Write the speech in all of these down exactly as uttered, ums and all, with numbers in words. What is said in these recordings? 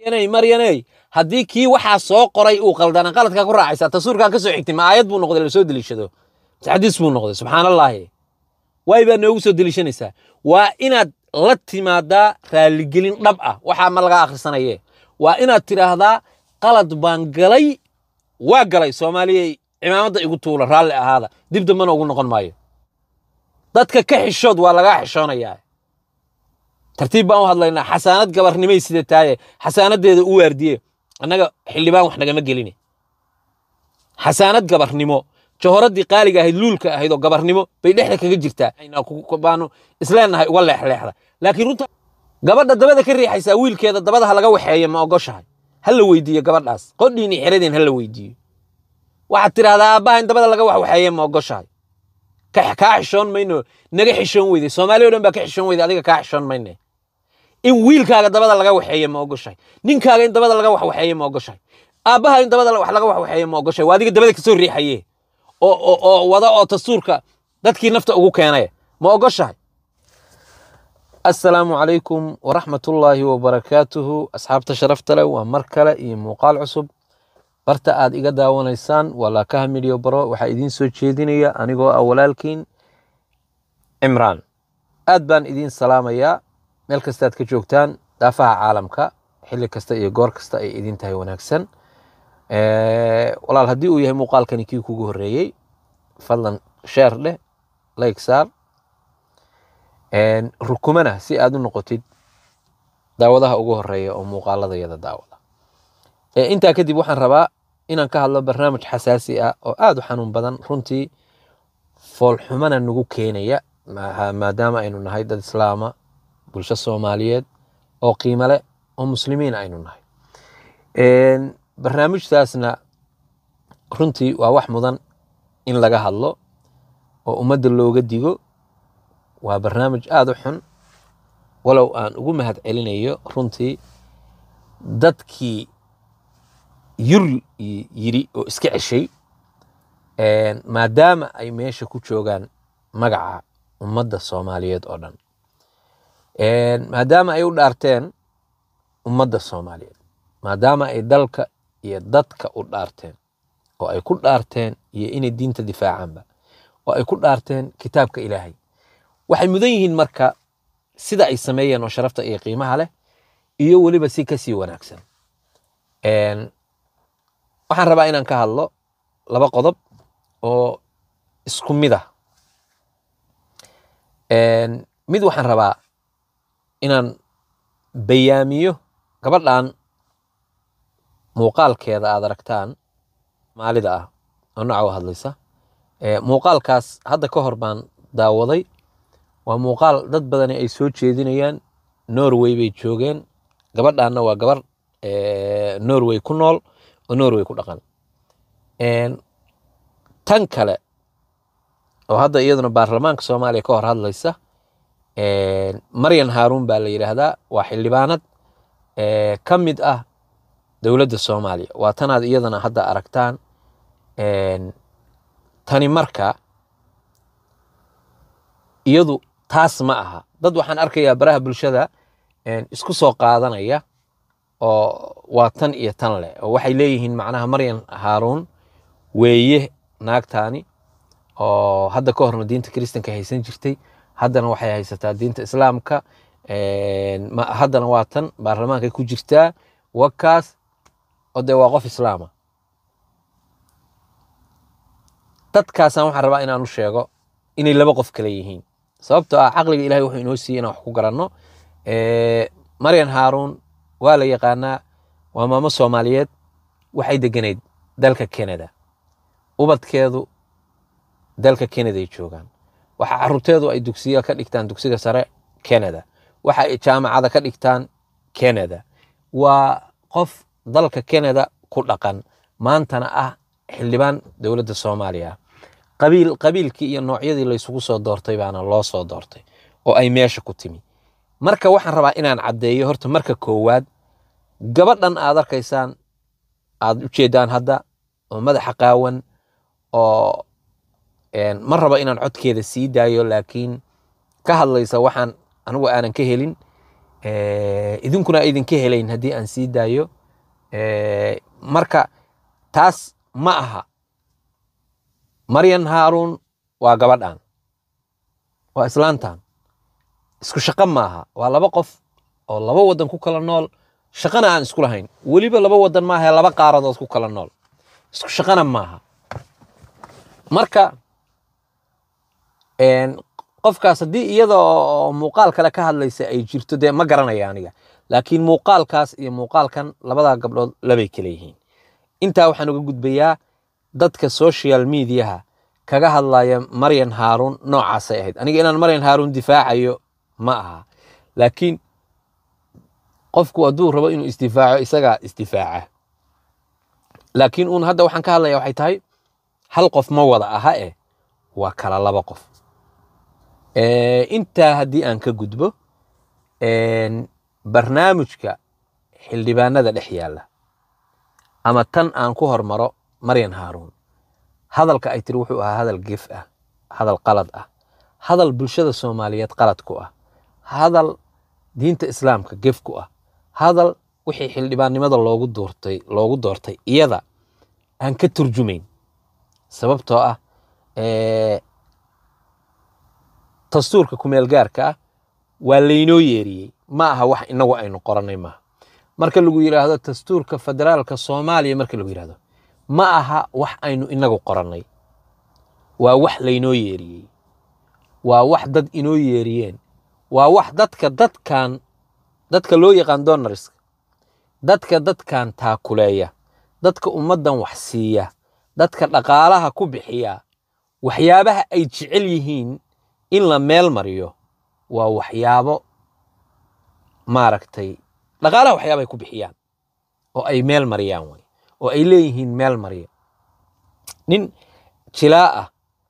inay maryanay haddii kii waxaa soo qoray uu qaldana qaladka ku raacaysa tasuurka ka soo xigtay ma aayad buu noqday la soo dilishado xadiis buu noqday subxaanallahi way baa noogu soo dilishanaysaa waa inaad la timaadaa raali gelin dhab ah waxa ma laga akhrisanayee waa inaad tiraahdaa qalad baan galay waa galay Soomaaliyeey cimaamada igu tuula raali ahaada dib damana ugu noqon maayo dadka ka xishood waa laga xishoonayaa tartiib baan u hadlaynaa xasaanad gabarnimay sida taaye xasaanadeeda u waardiye annaga xildhibaan wax naga ma gelini xasaanad gabarnimo johoradii qaaliga ahayd luulka ahayd oo gabarnimo bay dhexda kaga jirtaa ayna ku baano isleenahay uga leexleexda laakiin runta gabadha dabada ka riixaysa wiilkeeda dabada laga waxeeyo ma ogoshahay hal la weydiiyo gabadhaas qodhiini xiradeen hal la weydiiyo waxa tiraahdaa aabahan dabada laga wax waxeeyo ma ogoshahay ka ka xishoon mayno naga xishoon weyday Soomaaliya oo dhan baa ka xishoon weyday adiga ka xishoon mayne in wiilkaaga dabada laga waxeeyo ma ogoshahay ninkaaga in dabada laga wax waxeeyo ma ogoshahay aabaha in dabada wax laga wax waxeeyo ma ogoshahay waa adiga dabada ka soo riixayee oo oo oo wada oo tasuurka dadkii nafta ugu keenay ma ogoshahay assalaamu alaykum wa rahmatullahi wa barakatuhu asxaabta sharafta leh waa mar kale iyo muuqaal cusub barta aad iga daawanaysaan wala ka hamiyo baro waxa idin soo jeedinaya anigoo ah walaalkiin Imraan aad baan idin salaamaya meel kasta aad ka joogtaan daafaha caalamka xilli kasta iyo goor kasta ay idin tahay wanaagsan ee walaal hadii uu yahay muuqaalkani kii kugu horeeyay fadlan share leh like saar een rukumana si aad u noqotid daawadaha ugu horeeya oo muuqaaladayada daawada ee inta kadib waxaan rabaa inaan ka hadlo barnaamij xasaasi ah oo aad u xanuun badan runtii fool xumana nagu keenaya maadaama aynu nahay dad islaama bulsho Soomaaliyeed oo qiimo leh oo muslimiin aynu nahay een barnaamijtaasna runtii waa wax mudan in laga hadlo oo ummadda looga digo waa barnaamij aad u xun walow aan ugu mahad celinayo runtii dadkii yur yiri oo iska ceshay een maadaama ay meesha ku joogaan magaca ummadda Soomaaliyeed oo dhan een maadaama ay u dhaarteen ummadda Soomaaliyeed maadaama ay dalka iyo dadka u dhaarteen oo ay ku dhaarteen iyo inay diinta difaacaanba oo ay ku dhaarteen kitaabka Ilaahay waxay mudan yihiin marka sida ay sameeyeen oo sharafta iyo qiimaha leh iyo waliba si ka sii wanaagsan een waxaan rabaa inaan ka hadlo laba qodob oo isku mid ah een mid waxaan rabaa inaan bayaamiyo gabadhan muuqaalkeeda aad aragtaan maalida ah oo nooca hadlaysa ee muuqaalkaas hadda ka hor baan daawaday waa muuqaal dad badan ay soo jeedinayaan Norway bay joogeen gabadhaana waa gabar ee Norway ku nool oo Norway ku dhaqan een tan kale oo hadda iyaduna baarlamaanka Soomaaliya ka hor hadlaysa een Maryan Haarun baa la yiraahdaa waa xildhibaanad ee kamid ah dawladda Soomaaliya waa tanaad iyadana hadda aragtaan een tani marka iyadu taas ma aha dad waxaan arkayaa baraha bulshada een isku soo qaadanaya oo waa tan iyo tan leh oo waxay leeyihiin macnaha Maryan Haarun weeye naagtaani oo hadda ka horna diinta Kristanka haysan jirtay haddana waxay haysataa diinta Islaamka een haddana waa tan baarlamaanka ku jirtaa wakaas oo de waa qof islaama dadkaasaan waxaan rabaa inaan u sheego inay laba qof kale yihiin sababtoo ah aqliga Ilaahay wuxuu inoo siiyay inaan wax ku garanno ee Maryan Haarun waa la yaqaanaa waa maamo Soomaaliyeed waxay deganeed dalka Canada ubadkeedu dalka Canada ay joogaan waxa carruurteedu ay dugsiga ka dhigtaan dugsiga sare Canada waxa ay jaamacada ka dhigtaan Canada waa qof dalka Canada ku dhaqan maantana ah xildhibaan dawladda Soomaaliya qabiil qabiilkii iyo noocyadii la isugu soo doortay baana loo soo doortay oo ay meesha ku timi marka waxaan rabaa inaan cadeeyo horta marka koowaad gabadhan aad arkaysaan aad u jeedaan hadda oo madaxa qaawan oo een ma raba inaan codkeeda sii daayo laakiin ka hadlaysa waxaan anigu aanan ka helin idinkuna idinka helayn haddii aan sii daayo marka taas ma aha Maryan Haarun waa gabadhan waa islaantan isku shaqo maaha waa laba qof oo laba wadan ku kala nool shaqana aan isku lahayn waliba laba wadan maaha laba qaaradood ku kala nool isku shaqana maaha marka een qofkaas hadii iyada oo muuqaal kale ka hadlaysa ay jirto de ma garanaya aniga laakiin muuqaalkaas iyo muuqaalkan labada gabdhood labay kala yihiin inta waxaan uga gudbayaa dadka social media kaga hadlaya Maryan Haarun noocaas ay ahayd aniga inaan Maryan Haarun difaacayo ma aha laakiin qofku haduu rabo inuu isdifaaco isaga isdifaaca laakiin uun hadda waxaan ka hadlayaa waxay tahay hal qof ma wada aha ee waa kala laba qof ee inta hadii aan ka gudbo een barnaamijka xildhibaanada dhex yaala ama tan aan ku hormaro Maryan Haarun hadalka ay tiri wuxuu ahaa hadal gif ah hadal qalad ah hadal bulshada Soomaaliyeed qalad ku ah hadal diinta islaamka gif ku ah hadal wixii xildhibaannimada loogu doortay loogu doortay iyada aan ka turjumayn sababtoo ah ee dastuurka ku meel gaarka ah waa leeynoo yeeriyay ma aha wax inagu aynu qoranay ma marka lagu yiraahdo dastuurka federaalka Soomaaliya marka lagu yiraahdo ma aha wax aynu inagu qoranay waa wax leeynoo yeeriyay waa wax dad inoo yeeriyeen waa wax dadka dadkan dadka loo yaqaan donors dadka dadkan taakuleeya dadka ummadan wax siiya dadka dhaqaalaha ku bixiya waxyaabaha ay jecel yihiin in la meel mariyo waa waxyaabo maaragtay dhaqaalaha waxyaabo ay ku bixiyaan oo ay meel mariyaan way oo ay leeyihiin meel mariyo nin jilaa ah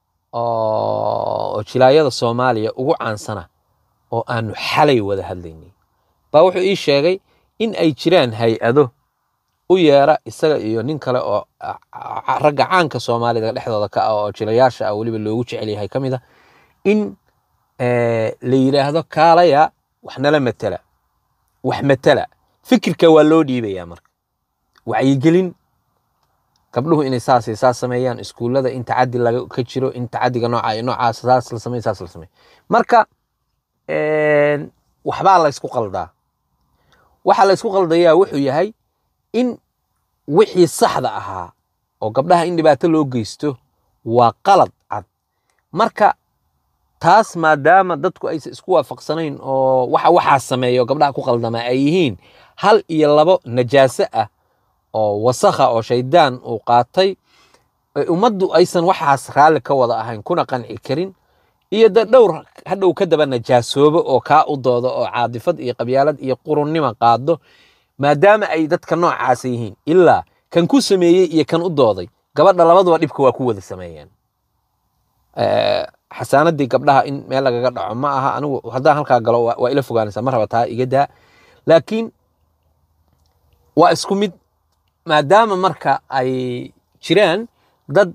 oo jilaayada Soomaaliya ugu caansana oo aanu xalay wada hadlaynay baa wuxuu ii sheegay in ay jiraan hay'ado u yeera isaga iyo nin kale oo ragga caanka Soomaalida dhexdooda ka ah oo jilayaasha ah waliba loogu jecel yahay kamida in ee la yiraahdo kaalaya wax nala matala wax matala fikirka waa loo dhiibaya marka wacyi gelin gabdhuhu inay saasay saas sameeyaan iskuulada inta caddi laga ka jiro inta caddiga nooca iyo noocaas saas la sameeyay saas la sameeyay marka een waxba la isku qaldaa waxa la isku qaldayaa wuxuu yahay in wixii saxda ahaa oo gabdhaha in dhibaato loo geysto waa qalad cad marka taas maadaama dadku ay isku waafaqsanayn oo waxa waxa sameeyo gabdhaha ku qaldama ay yihiin hal iyo labo najaaso ah oo wasakha oo shaydaan uu qaatay ummaddu aysan waxaas raali ka wada ahayn kuna qanci karin iyo dhowr hadhow ka daba najaasoobo oo ka u doodo oo caadifad iyo qabyaalad iyo qurunnimo qaado maadaama ay dadka noocaas yihiin illa kan ku sameeyay iyo kan u dooday gabadha labaduba dhibka waa ku wada sameeyeen ee xasaanadii gabdhaha in meel laga dhaco ma aha anigu haddaan halka galo waa ila fogaanaysa mar rabtaa iga daa laakiin waa isku mid maadaama marka ay jiraan dad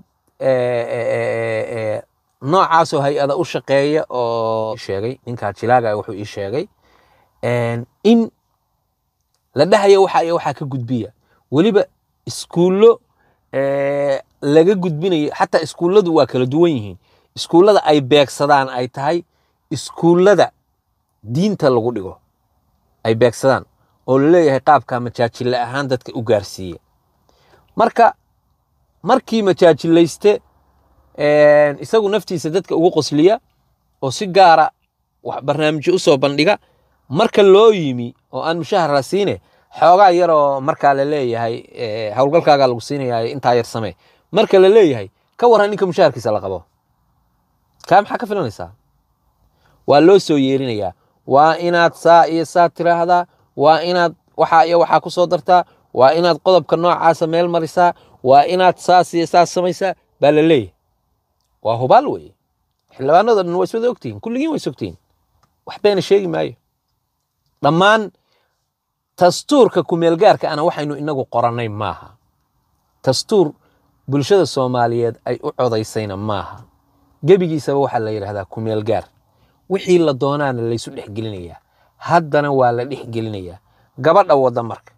ee noocaas oo hay'ada u shaqeeya oo sheegay ninka jilaaga wuxuu ii sheegay in la dhahayo waxa ay waxa ka gudbiya waliba iskuulo ee laga gudbinayo hatta iskuuladu waa kala duwan yihiin iskuulada ay beegsadaan ay tahay iskuulada diinta lagu dhigo ay beegsadaan oo leeyahay qaabka majaajil ahaan dadka u gaarsiiya marka markii majaajilayste ee isagu naftiisa dadka ugu qosliya oo si gaara wax barnaamij u soo bandhiga marka loo yimi oo aan mushahar la siine xoogaa yar oo marka la leeyahay ee hawlgalkaaga lagu siinayaa inta yar samee marka la leeyahay ka waran ninka mushaharkiisa la qabo kaam xaka filanaysa waa loo soo yeerinayaa waa inaad saa iyo saa tiraahdaa waa inaad waxa iyo waxa ku soo dartaa waa inaad qodobka noocaas meel marisaa waa inaad saas iyo saas samaysaa baa la leeyahay waa hubaal weey xilbaanada way soo ogtiin kulligiin way sogtiin wax bayna sheegi maayo dhamaan dastuurka ku meel gaarka ana waxaynu inagu qoranay maaha dastuur bulshada Soomaaliyeed ay u codaysayna maaha gabigiisa waxa la yiraahdaa ku meel gaar wixii la doonaana la isu dhex gelinayaa haddana waa la dhex gelinayaa gabadha wada marka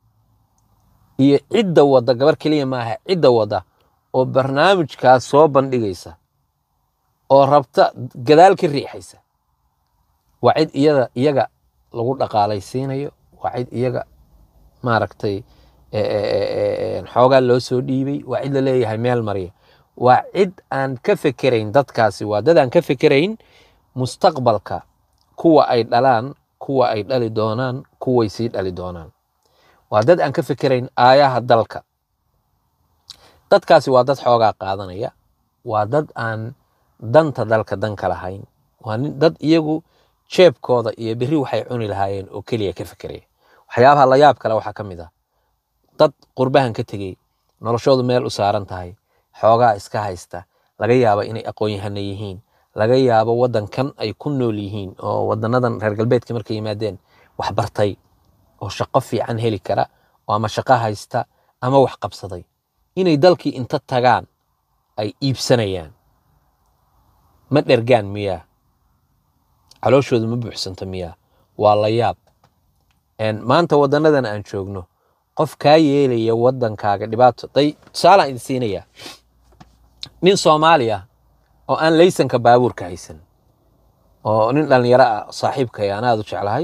iyo cidda wada gabar kaliya maaha cidda wada oo barnaamijkaas soo bandhigaysa oo rabta gadaal ka riixaysa waa cid iyada iyaga lagu dhaqaalaysiinayo waa cid iyaga maaragtay xoogaa loo soo dhiibay waa cid la leeyahay meel mariya waa cid aan ka fekerayn dadkaasi waa dad aan ka fekerayn mustaqbalka kuwa ay dhalaan kuwa ay dhali doonaan kuway sii dhali doonaan waa dad aan ka fekerayn aayaha dalka dadkaasi waa dad xoogaa qaadanaya waa dad aan danta dalka danka lahayn waa dad iyagu jeebkooda iyo berri waxay cuni lahaayeen oo keliya ka fekeraya waxyaabaha la yaab kale waxaa ka mid ah dad qurbahan ka tegey noloshoodu meel u saaran tahay xoogaa iska haysta laga yaabo inay aqoon-yahana yihiin laga yaabo waddankan ay ku nool yihiin oo waddanadan reer galbeedka markay yimaadeen wax bartay oo shaqo fiican heli kara oo ama shaqo haysta ama wax qabsaday inay dalkii inta tagaan ay iibsanayaan ma dhergaan miyaa calooshoodu ma buuxsanta miyaa waa la yaab maanta waddanadan aan joogno qof kaa yeelaya waddankaaga dhibaato day tusaalaan idin siinayaa nin Soomaali ah oo aan laysanka baabuurka haysan oo nin dhalinyaro ah saaxiibkay aan aad u jeclahay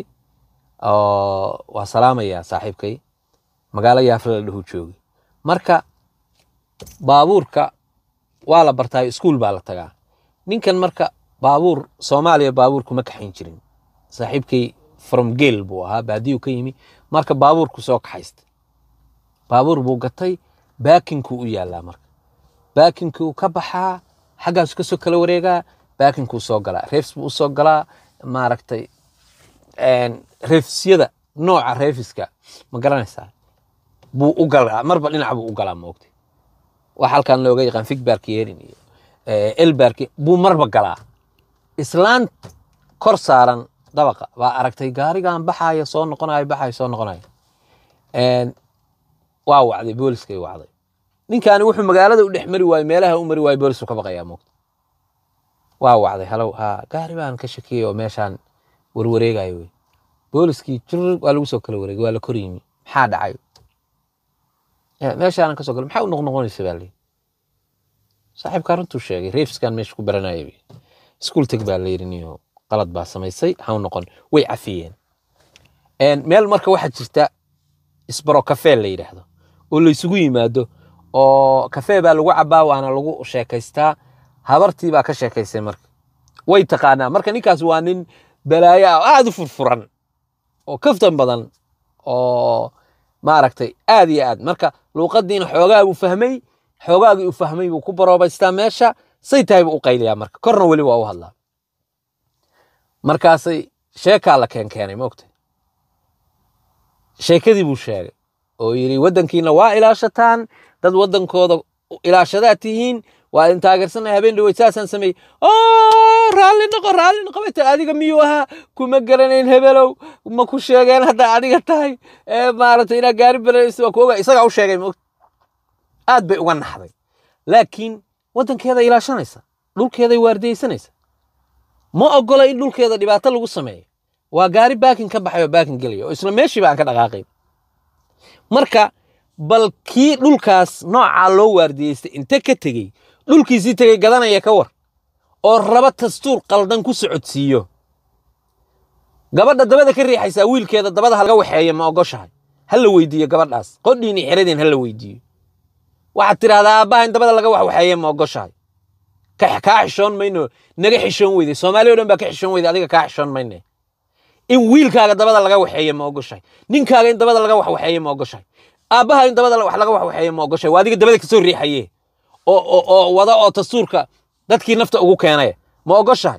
oo waa salaamaya saaxiibkay magaalo Yaafla la dhahu joogay marka baabuurka waa la bartay iskuul baa la tagaa ninkan marka baabuur Soomaaliya baabuur kuma kaxin jirin saaxiibkay from Geel buu ahaa baadiyo ka yimi marka baabuurku soo kaxaysta baabuur buu gatay baakinku u yaalaa marka baakinku ka baxaa xagaas ka soo kala wareegaa baakinku soo galaa reefs buu soo galaa maaragtay een reefsiyada nooca reefiska ma garanaysaa buu u galaa marba dhinac buu u galaa moogtay waxa halkan looga yaqaan figbark yeerin iyo elbark buu marba galaa islaan kor saaran dabaqa baa aragtay gaarigan baxaya soo noqonayo baxay soo noqonayo een waa wacday booliska wacday ninkaani wuxuu magaalada u dhex mari waayay meelaha u mari waayay boolisku ka baqayaa moogtay waa wacday halow ha gaari baan ka shakiyay oo meeshan warwareegayo way booliskii jir waa lagu soo kala wareegay waa la kor yimi maxaa dhacay ee meeshaan ka soo gal maxaa u noqnoqonaysa baa leeyahay saaxiibka runtu sheegay reefskan meesha ku baranayay iskuul tag baa leeyirniyo qalad baa samaysay ha u noqon way cafiyeen een meel marka waxa jirta isbaro cafe la yiraahdo oo la isugu yimaado oo cafe baa lagu cabaa waana lagu sheekaystaa habartii baa ka sheekaysay marka way taqaanaa marka ninkaas waa nin balaayo aad u furfuran oo kaftan badan oo maaragtay aad iyo aad marka luuqadiina xoogaa uu fahmay xoogaagii uu fahmay uu ku baroobaystaa meesha say tahay uu qayliyaa marka korna wali waa u hadlaa markaasay sheeka la keen keenay moogtay sheekadii buu sheegay oo yiri wadankiina waa ilaashataan dad wadankooda ilaashadaad tihiin waa in taageersanay habeen dhaweyd saasan sameey oo raali noqo raali noqo bata adiga miyuu ahaa kuma garanayn hebelow ma ku sheegeen hadda adiga tahay ee maartay ina gaari balayso ku oga isaga u sheegay moogtay aad bay uga naxday laakiin wadankeeda ilaashanaysa dhulkeeda waardeysanaysa ma ogola in dhulkeeda dhibaato lagu sameeyo waa gaari baakin ka baxayo baakin galiyo isla meeshii baan ka dhaqaaqay marka bal kii dhulkaas nooca loo waardiyeystay inta ka tagay dhulkiisii tagay gadanaya ka war oo raba dastuur qaldan ku socodsiiyo gabadha dabada ka riixaysa wiilkeeda dabada halga waxeeyo ma ogoshahay hal la weydiiyo gabadhaas qodhiini xiradeen hal la weydiiyo waxa tiraahdaa aabaha in dabada laga wax waxeeyo ma ogoshahay ka ka xishoon mayno naga xishoon weyday Soomaaliya oo dhan baa ka xishoon weyday adiga ka xishoon mayno in wiilkaaga dabada laga waxeeyo ma ogoshahay ninkaaga in dabada laga wax waxeeyo ma ogoshahay aabaha in dabada wax laga wax waxeeyo ma ogoshahay waa adiga dabada ka soo riixayay oo oo oo wada oo dastuurka dadkii nafta ugu keenay ma ogoshahay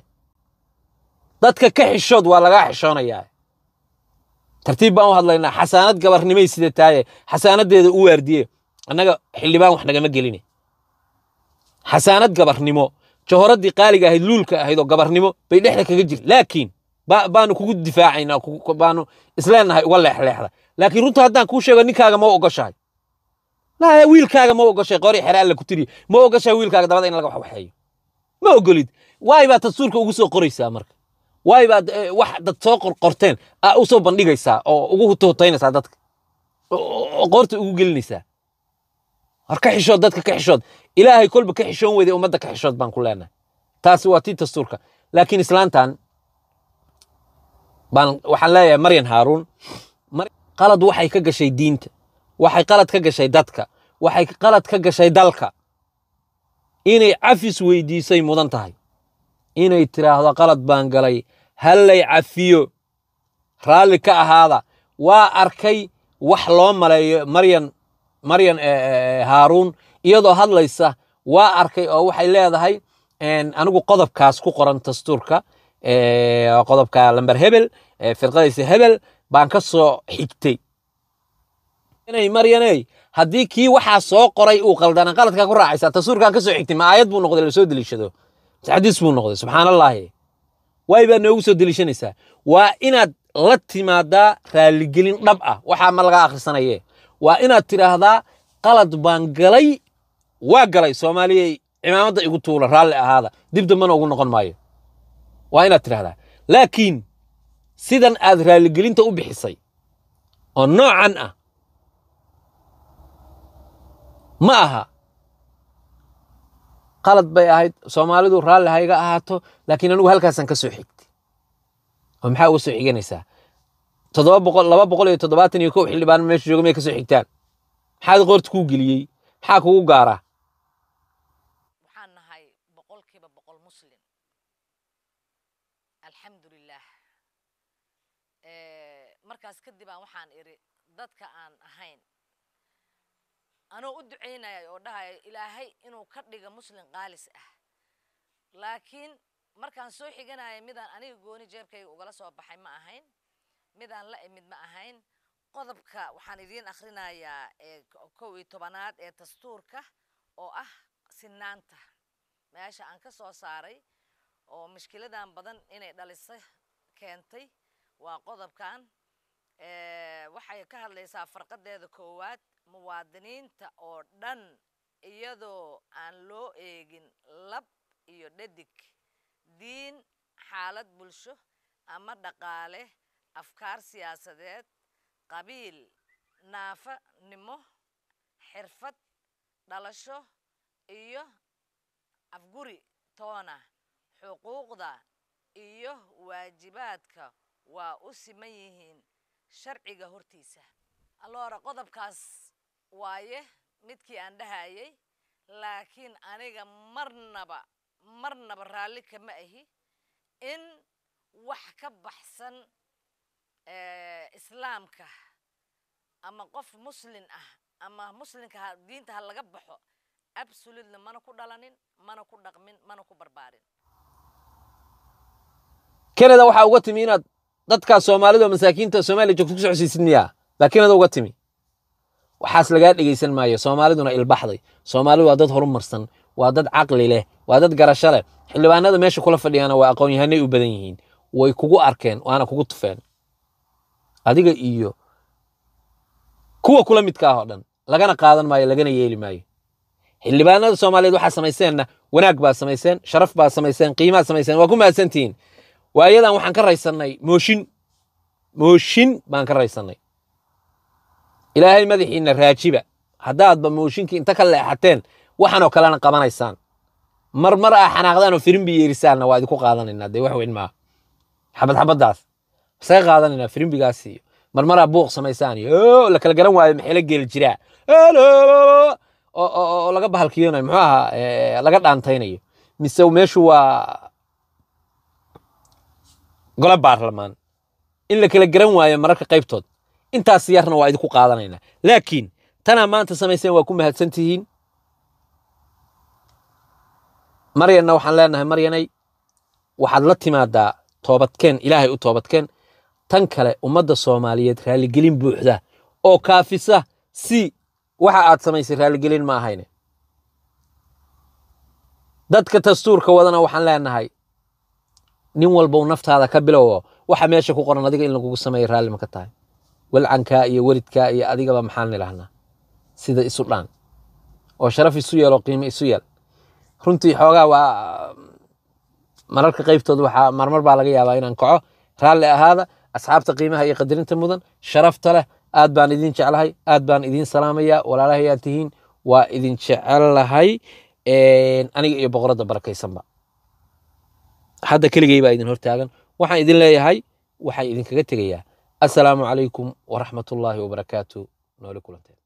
dadka ka xishood waa laga xishoonayaa tartiib baan u hadlaynaa xasaanad gabarnimay sida taay xasaanadeeda u waardiye annaga xildhibaan wax naga ma gelin xasaanad gabarnimo johoradii qaaliga ahayd luulka ahayd oo gabarnimo bay dhexda kaga jir laakiin baanu kugu difaacayna baanu isleenahay uga leexleexda laakiin runta haddaan kuu sheego ninkaaga ma ogoshahay la wiilkaaga ma ogoshay qori xiraal la ku tiri ma ogoshay wiilkaaga dabada in laga wax waxeeyo ma ogolid waay baa dastuurka ugu soo qoraysaa marka واي بعد واحد تسوق قرتين أوصل بندقيسا أو وجوه توتين سعادتك قرت وجوه نساء أركحشود دتك كحشود إلهي كل بكحشون وذي أمدك كحشود بان كلنا تاسواتي تستورك لكن إسلامتان بان وحلايا مريم هارون قلد وحي كجشي دينت وحي قلد كجشي دتك وحي قلد كجشي دلك إني عفس ويدي سي مدنتهاي إني ترى هذا قلد بان قلي هل يعفيو رالك هذا وأركي وحلوم مريم مريم هارون iyadoo hadlaysa waa arkay oo waxay leedahay een anigu qodobkaas ku qoran dastuurka ee qodobka lambar hebel ee firqadiisa hebel baan ka soo xigtay inay maryanay hadii kii waxa soo qoray uu qaldana qaladka ku raacaysa dastuurkan ka soo xigtay ma aayad buu noqday la soo dilishado xadiis buu noqday subhanallah way baa noogu soo dilishanaysa waa inaad la timaada raali gelin dhab ah waxa ma laga akhrisanayay waa inaad tiraahdaa qalad baan galay waa galay Soomaaliyeey imaamada igu tuula raali ahaada dib damana ugu noqon maayo waa inaad tiraahdaa laakiin sidan aad raali gelinta u bixisay oo noocan ah ma aha qalad bay ahayd Soomaalidu raali hayga ahaato laakiin anigu halkaasan ka soo xigtay oo maxaa ugu soo xiganaysaa toddoba boqol laba boqol iyo toddobaatan iyo kow xildhibaan meesha jooga may ka soo xigtaan maxaad qoort ku geliyay maxaa kugu gaara waxaan nahay boqolkiiba boqol muslim alxamdulillaah ee markaas kadib aan waxaan iri dadka aan ahayn anoo u duceynayay oo dhahay ilaahay inuu ka dhigo muslim qaalis ah laakiin markaan soo xiganayay midaan aniga gooni jeebkayga ugala soo baxay ma ahayn midaan la imid ma ahayn qodobka waxaan idin akhrinayaa ee kow iyo tobanaad ee dastuurka oo ah sinaanta meesha aan ka soo saaray oo mushkiladan badan inay dhalisay keentay waa qodobkan ee waxay ka hadlaysaa farqadeeda koowaad muwaadiniinta oo dhan iyadoo aan loo eegin lab iyo dhadig diin xaalad bulsho ama dhaqaale afkaar siyaasadeed qabiil naafa nimo xirfad dhalasho iyo afguri toona xuquuqda iyo waajibaadka waa u siman yihiin sharciga hortiisa alloora qodobkaas waaye midkii aan dhahayay laakiin aniga marnaba marnaba raali kama ahi in wax ka baxsan ee islaamka ama qof muslim ah ama muslimka diinta ha laga baxo absolutely mana ku dhalanin mana ku dhaqmin mana ku barbaarin Canada waxa uga timi inaad dadka Soomaalida masaakiinta Soomaaliya joogto ku socodsiisniya laakiin Canada uga timi waxaas laga dhigaysan maayo Soomaaliduna ilbaxday Soomaalidu waa dad horumarsan waa dad aqli leh waa dad garasho leh xildhibaanada meesha kula fadhiyana waa aqoon yahanay u badan yihiin way kugu arkeen waana kugu tufeen adiga iyo kuwa kula midka ah oo dhan lagana qaadan maayo lagana yeeli maayo xildhibaanada Soomaaliyeed waxa sameeyeen wanaag baa sameeyeen sharaf baa sameeyeen qiimo sameeyeen waa ku maasantiin waayadan waxaan ka raysanay mooshin mooshin baan ka raysanay ilaahay madaxiina raajiba hadaadba mooshinkii inta ka leexateen waxaan oo kalena qabanaysaan marmar ah xanaaqdaan oo firin biyeerisaana waa idinku qaadanayna day wax weyn ma xabad xabadaas say qaadanayna firin bigaasi marmar ah buuq sameeysan iyo la kala garan waayo maxay la geel jira oo oo laga bahalkiyeenay muxuu ahaa laga dhaantaynayo mise meeshu waa gola baarlamaan in la kala garan waayo mararka qaybtood intaas yarna waa idinku qaadanayna laakiin tana maanta sameeysan waa ku mahadsantihiin Maryana waxaan leenahay Maryanay waxaad la timaadaa toobadkeen Ilaahay u toobadkeen tan kale ummadda Soomaaliyeed raali gelin buuxda oo kaafisa si waxa aad sameysay raali gelin ma ahayne dadka dastuurka wadana waxaan leenahay nin walba uu naftaada ka bilowo waxa meesha ku qoran adiga in lagu sameeyo raali ma ka tahay walcanka iyo waridka iyo adigaba maxaan nilahnaa sida isu dhaan oo sharaf isu yeelo qiimo isu yeel runtii xoogaa waa mararka qaybtooda waxaa marmar baa laga yaabaa inaan kaco raalli ahaada asxaabta qiimaha iyo qadarinta mudan sharafta leh aad baan idin jeclahay aad baan idin salaamayaa walaalahayaa tihiin waa idin jecelahay aniga iyo boqoradda barakaysanba hadda keligay baa idin hortaagan waxaan idin leeyahay waxaan idinkaga tegayaa assalaamu calaykum waraxmatullaahi wabarakaatu noole kulanteen